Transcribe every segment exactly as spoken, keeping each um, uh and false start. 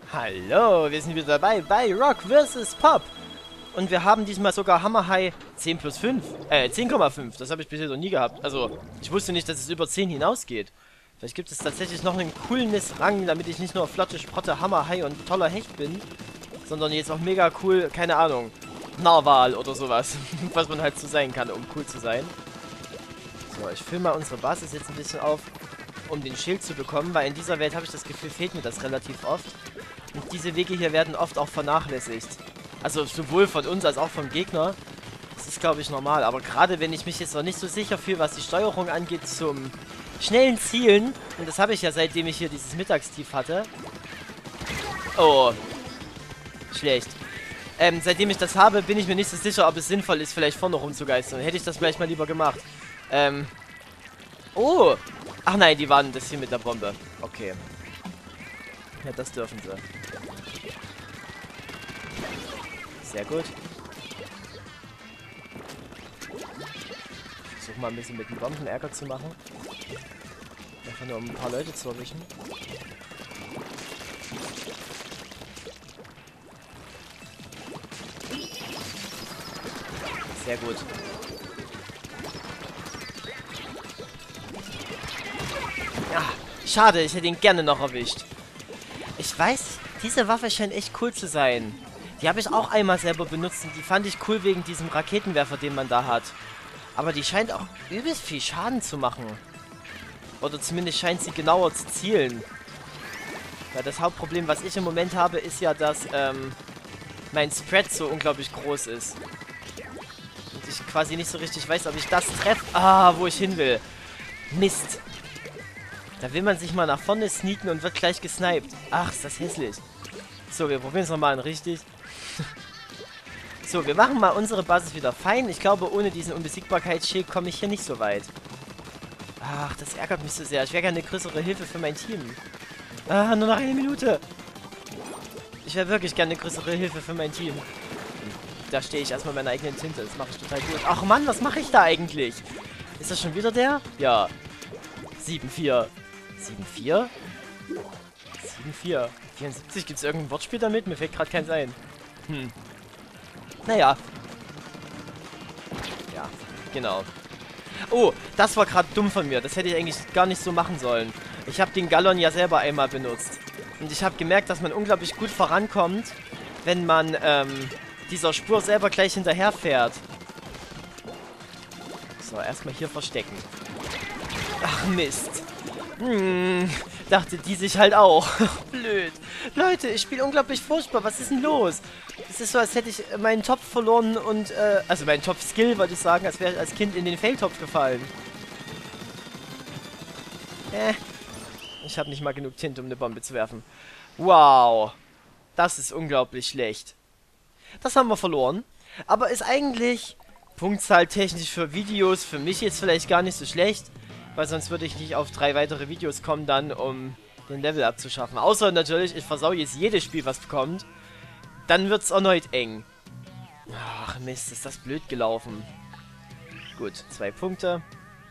Hallo, wir sind wieder dabei bei Rock versus. Pop. Und wir haben diesmal sogar Hammer High zehn plus fünf. Äh, zehn Komma fünf. Das habe ich bisher noch nie gehabt. Also, ich wusste nicht, dass es über zehn hinausgeht. Vielleicht gibt es tatsächlich noch einen coolen Rang, damit ich nicht nur flotte Sprotte, Hammer High und toller Hecht bin, sondern jetzt auch mega cool, keine Ahnung, Narwal oder sowas. Was man halt so sein kann, um cool zu sein. So, ich fülle mal unsere Basis jetzt ein bisschen auf, um den Schild zu bekommen, weil in dieser Welt habe ich das Gefühl, fehlt mir das relativ oft. Und diese Wege hier werden oft auch vernachlässigt. Also sowohl von uns als auch vom Gegner. Das ist, glaube ich, normal. Aber gerade wenn ich mich jetzt noch nicht so sicher fühle, was die Steuerung angeht zum schnellen Zielen, und das habe ich ja seitdem ich hier dieses Mittagstief hatte. Oh. Schlecht. Ähm, seitdem ich das habe, bin ich mir nicht so sicher, ob es sinnvoll ist, vielleicht vorne rumzugeistern. Hätte ich das vielleicht mal lieber gemacht. Ähm. Oh. Ach nein, die waren das hier mit der Bombe. Okay. Ja, das dürfen sie. Sehr gut. Ich versuche mal ein bisschen mit den Bomben Ärger zu machen. Einfach nur um ein paar Leute zu erwischen. Sehr gut. Ja, schade, ich hätte ihn gerne noch erwischt. Ich weiß, diese Waffe scheint echt cool zu sein. Die habe ich auch einmal selber benutzt und die fand ich cool wegen diesem Raketenwerfer, den man da hat. Aber die scheint auch übelst viel Schaden zu machen. Oder zumindest scheint sie genauer zu zielen. Weil das Hauptproblem, was ich im Moment habe, ist ja, dass ähm, mein Spread so unglaublich groß ist. Und ich quasi nicht so richtig weiß, ob ich das treffe. Ah, wo ich hin will. Mist. Da will man sich mal nach vorne sneaken und wird gleich gesniped. Ach, ist das hässlich. So, wir probieren es nochmal richtig. So, wir machen mal unsere Basis wieder fein. Ich glaube, ohne diesen Unbesiegbarkeitsschild komme ich hier nicht so weit. Ach, das ärgert mich so sehr. Ich wäre gerne eine größere Hilfe für mein Team. Ah, nur noch eine Minute. Ich wäre wirklich gerne eine größere Hilfe für mein Team. Da stehe ich erstmal in meiner eigenen Tinte. Das mache ich total gut. Ach Mann, was mache ich da eigentlich? Ist das schon wieder der? Ja. sieben vier. sieben vier? sieben vier. vierundsiebzig, gibt es irgendein Wortspiel damit? Mir fällt gerade keins ein. Hm. Naja. Ja, genau. Oh, das war gerade dumm von mir. Das hätte ich eigentlich gar nicht so machen sollen. Ich habe den Gallon ja selber einmal benutzt. Und ich habe gemerkt, dass man unglaublich gut vorankommt, wenn man ähm, dieser Spur selber gleich hinterher fährt. So, erstmal hier verstecken. Ach, Mist. Hm, dachte die sich halt auch. Blöd. Leute, ich spiele unglaublich furchtbar. Was ist denn los? Es ist so, als hätte ich meinen Topf verloren und, äh, also meinen Topf-Skill, wollte ich sagen, als wäre ich als Kind in den Feldtopf gefallen. Äh. Ich habe nicht mal genug Tinte, um eine Bombe zu werfen. Wow. Das ist unglaublich schlecht. Das haben wir verloren. Aber ist eigentlich punktzahltechnisch für Videos für mich jetzt vielleicht gar nicht so schlecht. Weil sonst würde ich nicht auf drei weitere Videos kommen dann, um den Level abzuschaffen. Außer natürlich, ich versau jetzt jedes Spiel, was kommt. Dann wird es erneut eng. Ach Mist, ist das blöd gelaufen. Gut, zwei Punkte.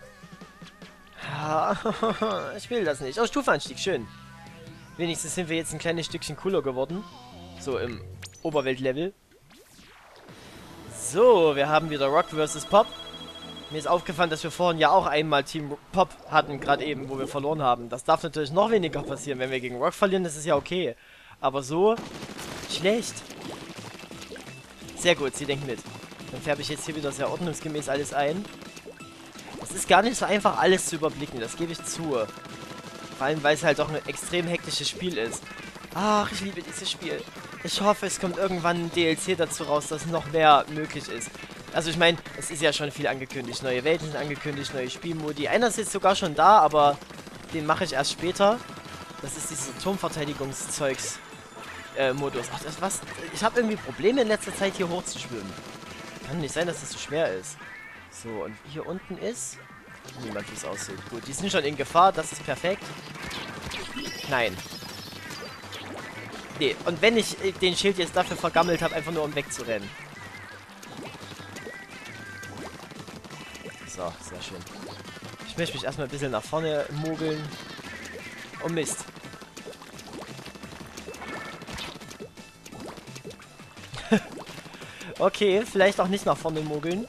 Ich will das nicht. Oh, Stufenanstieg, schön. Wenigstens sind wir jetzt ein kleines Stückchen cooler geworden. So im Oberweltlevel. So, wir haben wieder Rock versus. Pop. Mir ist aufgefallen, dass wir vorhin ja auch einmal Team Pop hatten, gerade eben, wo wir verloren haben. Das darf natürlich noch weniger passieren. Wenn wir gegen Rock verlieren, das ist ja okay. Aber so schlecht. Sehr gut, sie denkt mit. Dann färbe ich jetzt hier wieder sehr ordnungsgemäß alles ein. Es ist gar nicht so einfach, alles zu überblicken, das gebe ich zu. Vor allem, weil es halt auch ein extrem hektisches Spiel ist. Ach, ich liebe dieses Spiel. Ich hoffe, es kommt irgendwann ein D L C dazu raus, dass noch mehr möglich ist. Also ich meine, es ist ja schon viel angekündigt. Neue Welten sind angekündigt, neue Spielmodi. Einer ist jetzt sogar schon da, aber den mache ich erst später. Das ist dieses Turmverteidigungszeugs äh, Modus. Ach, das was? Ich habe irgendwie Probleme in letzter Zeit hier hochzuschwimmen. Kann nicht sein, dass das so schwer ist. So, und hier unten ist niemand, wie es aussieht. Gut, die sind schon in Gefahr, das ist perfekt. Nein. Nee, und wenn ich den Schild jetzt dafür vergammelt habe, einfach nur um wegzurennen. So, sehr schön. Ich möchte mich erstmal ein bisschen nach vorne mogeln. Oh Mist. Okay, vielleicht auch nicht nach vorne mogeln.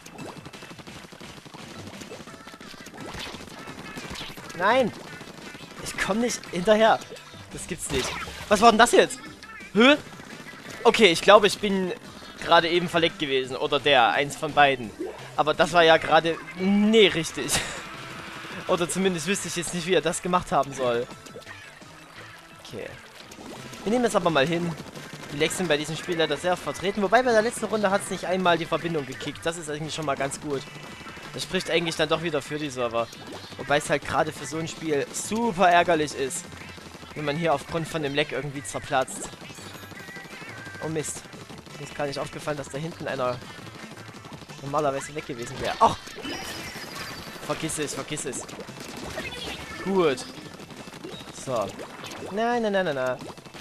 Nein! Ich komme nicht hinterher. Das gibt's nicht. Was war denn das jetzt? Hä? Okay, ich glaube, ich bin gerade eben verleckt gewesen. Oder der, eins von beiden. Aber das war ja gerade... Nee, richtig. Oder zumindest wüsste ich jetzt nicht, wie er das gemacht haben soll. Okay. Wir nehmen das aber mal hin. Die Lecks sind bei diesem Spiel leider sehr vertreten. Wobei bei der letzten Runde hat es nicht einmal die Verbindung gekickt. Das ist eigentlich schon mal ganz gut. Das spricht eigentlich dann doch wieder für die Server. Wobei es halt gerade für so ein Spiel super ärgerlich ist, wenn man hier aufgrund von dem Leck irgendwie zerplatzt. Oh Mist. Mir ist gar nicht aufgefallen, dass da hinten einer normalerweise weg gewesen wäre. Ach! Vergiss es, vergiss es. Gut. So. Nein, nein, nein, nein, nein.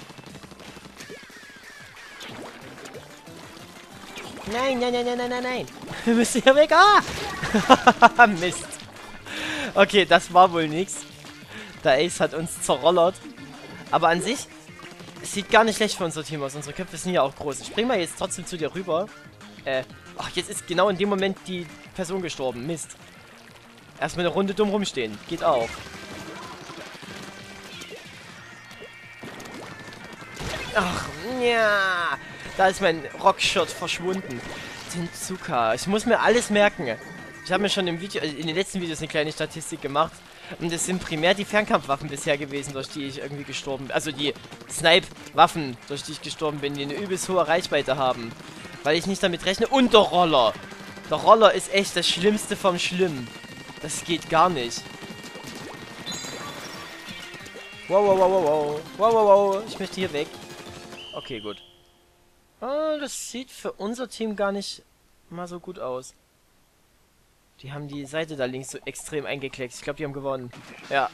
Nein, nein, nein, nein, nein, nein, nein. Wir müssen hier weg. Ah! Mist. Okay, das war wohl nichts. Der Ace hat uns zerrollert. Aber an sich, es sieht gar nicht schlecht für unser Team aus. Unsere Köpfe sind ja auch groß. Ich spring mal jetzt trotzdem zu dir rüber. Äh, ach, jetzt ist genau in dem Moment die Person gestorben. Mist. Erstmal eine Runde dumm rumstehen. Geht auch. Ach, ja. Da ist mein Rockshirt verschwunden. Tenzuka. Ich muss mir alles merken. Ich habe mir schon im Video, in den letzten Videos eine kleine Statistik gemacht. Und es sind primär die Fernkampfwaffen bisher gewesen, durch die ich irgendwie gestorben bin. Also die Snipe-Waffen, durch die ich gestorben bin, die eine übelst hohe Reichweite haben. Weil ich nicht damit rechne. Und der Roller. Der Roller ist echt das Schlimmste vom Schlimmen. Das geht gar nicht. Wow, wow, wow, wow, wow. Wow, wow, wow. Ich möchte hier weg. Okay, gut. Oh, das sieht für unser Team gar nicht mal so gut aus. Die haben die Seite da links so extrem eingekleckt. Ich glaube, die haben gewonnen. Ja.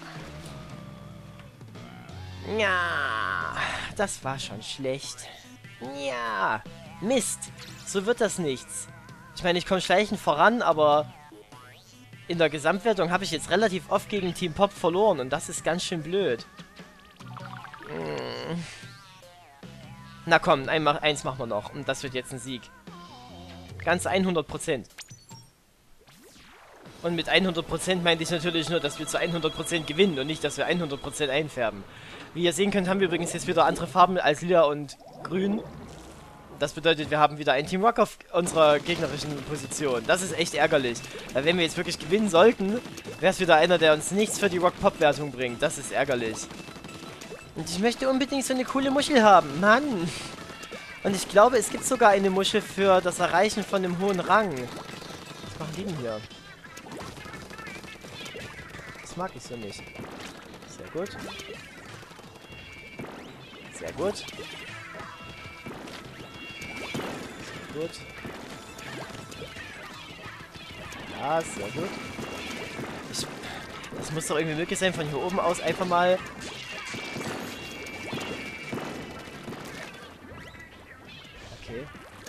Ja, das war schon schlecht. Ja, Mist. So wird das nichts. Ich meine, ich komme schleichend voran, aber in der Gesamtwertung habe ich jetzt relativ oft gegen Team Pop verloren und das ist ganz schön blöd. Hm. Na komm, ein, eins machen wir noch und das wird jetzt ein Sieg. Ganz hundert Prozent. Und mit hundert Prozent meinte ich natürlich nur, dass wir zu hundert Prozent gewinnen und nicht, dass wir hundert Prozent einfärben. Wie ihr sehen könnt, haben wir übrigens jetzt wieder andere Farben als lila und grün. Das bedeutet, wir haben wieder ein Team Rock auf unserer gegnerischen Position. Das ist echt ärgerlich. Weil wenn wir jetzt wirklich gewinnen sollten, wäre es wieder einer, der uns nichts für die Rock-Pop-Wertung bringt. Das ist ärgerlich. Und ich möchte unbedingt so eine coole Muschel haben. Mann! Und ich glaube, es gibt sogar eine Muschel für das Erreichen von einem hohen Rang. Was machen die denn hier? Das mag ich so nicht. Sehr gut. Sehr gut. Sehr gut. Ja, sehr gut. Ich, das muss doch irgendwie möglich sein, von hier oben aus einfach mal... Okay.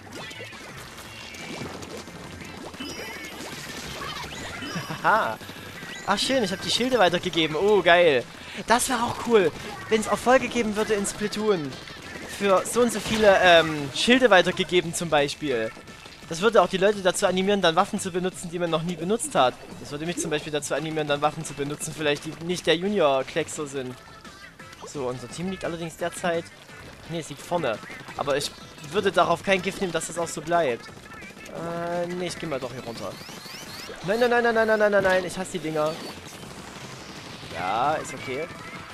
Haha. Ach schön, ich habe die Schilde weitergegeben. Oh, geil. Das wäre auch cool, wenn es Erfolge geben würde in Splatoon. Für so und so viele ähm, Schilde weitergegeben zum Beispiel. Das würde auch die Leute dazu animieren, dann Waffen zu benutzen, die man noch nie benutzt hat. Das würde mich zum Beispiel dazu animieren, dann Waffen zu benutzen, vielleicht die nicht der Junior-Kleckser sind. So, unser Team liegt allerdings derzeit... Ne, es liegt vorne. Aber ich würde darauf kein Gift nehmen, dass das auch so bleibt. Äh, ne, ich gehe mal doch hier runter. Nein, nein, nein, nein, nein, nein, nein, nein, nein, ich hasse die Dinger. Ja, ist okay.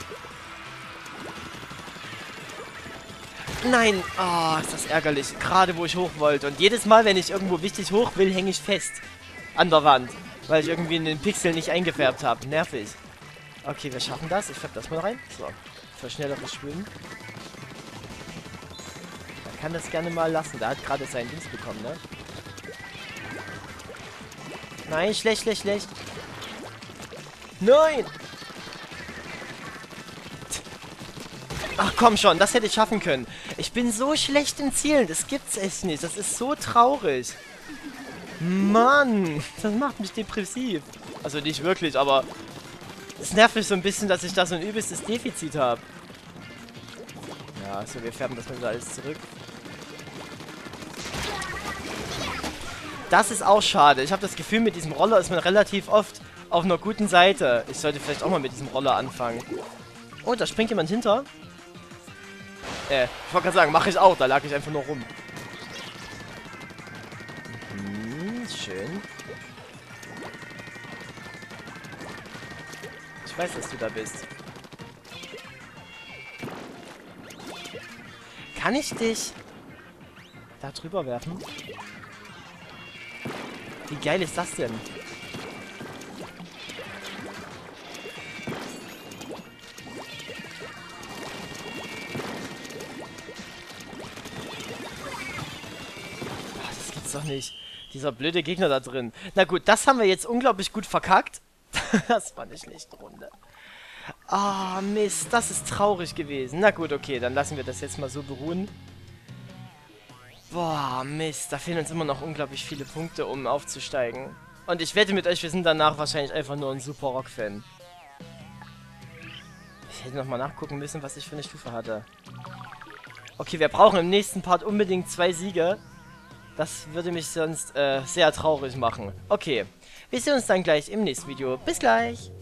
Nein, ah, oh, ist das ärgerlich. Gerade wo ich hoch wollte. Und jedes Mal, wenn ich irgendwo wichtig hoch will, hänge ich fest. An der Wand. Weil ich irgendwie in den Pixel nicht eingefärbt habe. Nervig. Okay, wir schaffen das. Ich färbe das mal rein. So, für schnelleres Schwimmen. Man kann das gerne mal lassen. Der hat gerade seinen Dienst bekommen, ne? Nein, schlecht, schlecht, schlecht. Nein! Ach komm schon, das hätte ich schaffen können. Ich bin so schlecht im Zielen, das gibt's echt nicht. Das ist so traurig. Mann, das macht mich depressiv. Also nicht wirklich, aber es nervt mich so ein bisschen, dass ich da so ein übelstes Defizit habe. Ja, so, wir färben das mal wieder alles zurück. Das ist auch schade. Ich habe das Gefühl, mit diesem Roller ist man relativ oft auf einer guten Seite. Ich sollte vielleicht auch mal mit diesem Roller anfangen. Oh, da springt jemand hinter. Äh, ich wollte gerade sagen, mache ich auch. Da lag ich einfach nur rum. Mhm, schön. Ich weiß, dass du da bist. Kann ich dich da drüber werfen? Wie geil ist das denn? Ach, das gibt's doch nicht. Dieser blöde Gegner da drin. Na gut, das haben wir jetzt unglaublich gut verkackt. Das war eine schlechte Runde. Ah, Mist, das ist traurig gewesen. Na gut, okay, dann lassen wir das jetzt mal so beruhen. Boah, Mist, da fehlen uns immer noch unglaublich viele Punkte, um aufzusteigen. Und ich wette mit euch, wir sind danach wahrscheinlich einfach nur ein Super Rock-Fan. Ich hätte nochmal nachgucken müssen, was ich für eine Stufe hatte. Okay, wir brauchen im nächsten Part unbedingt zwei Siege. Das würde mich sonst äh, sehr traurig machen. Okay, wir sehen uns dann gleich im nächsten Video. Bis gleich!